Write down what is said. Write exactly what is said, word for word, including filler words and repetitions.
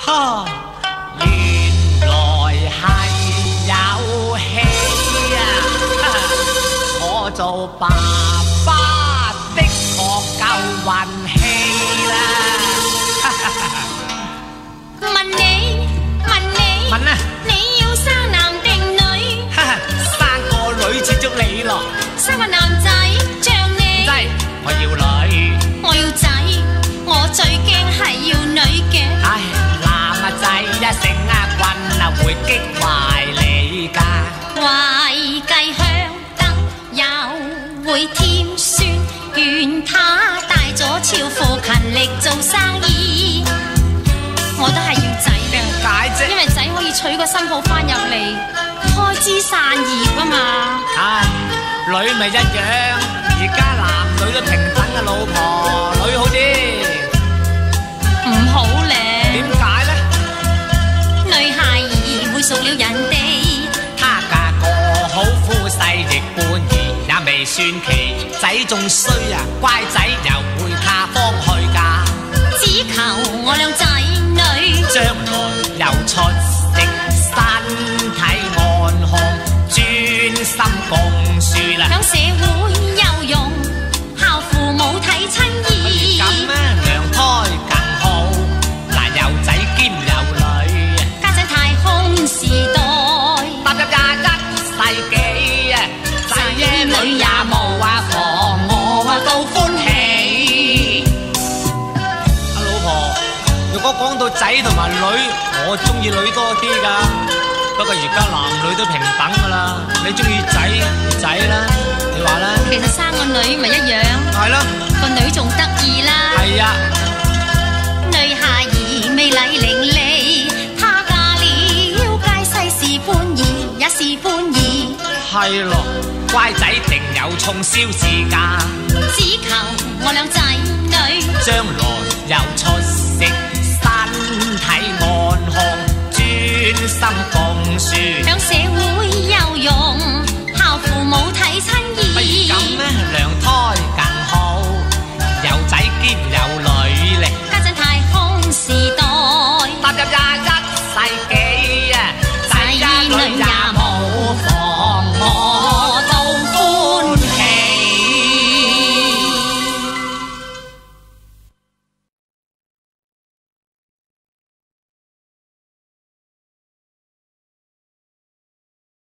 哈，原來係有戲啊！我做爸爸的確夠運氣啦！ 問你問你問啊！ 你要生男定女？ 生個女接觸你咯， 生個男仔像你？ 真係我要女， 我要仔，我最驚係要女嘅。 唉，男啊仔一成啊棍啊會擊壞你㗎。 為計香燈又會添酸，願他帶咗超富勤力做生意。我都係要仔嘅， 點解啫？ 因為仔可以娶個新抱翻入嚟，開枝散葉啊嘛。 唉，女咪一樣，而家男女都平等嘅，老婆女好啲。 唔好咧。 點解咧？ 女孩兒會熟了人哋， 他嫁個好夫婿亦半兒也未算奇，仔仲衰啊，乖仔又會他方去嫁。 只求我兩仔女將來又出息，身體安康，專心共樹啦。 響社會有用，孝父母睇親意。 咁啊，娘胎更好，嗱有仔兼有女， 家陣太空時代， 踏入廿一世紀啊，仔女也無話妨我啊都歡喜。阿老婆，如果講到仔同埋女，我中意女多啲㗎。不過而家男女都平等㗎啦，你中意仔仔啦，你話啦。 其實生個女咪一樣， 係咯， 個女仲得意啦。 係啊， 女孩兒美麗伶俐，她嫁了皆世事半兒，也是半兒。 係咯，乖仔定有衝銷自家。 只求我兩仔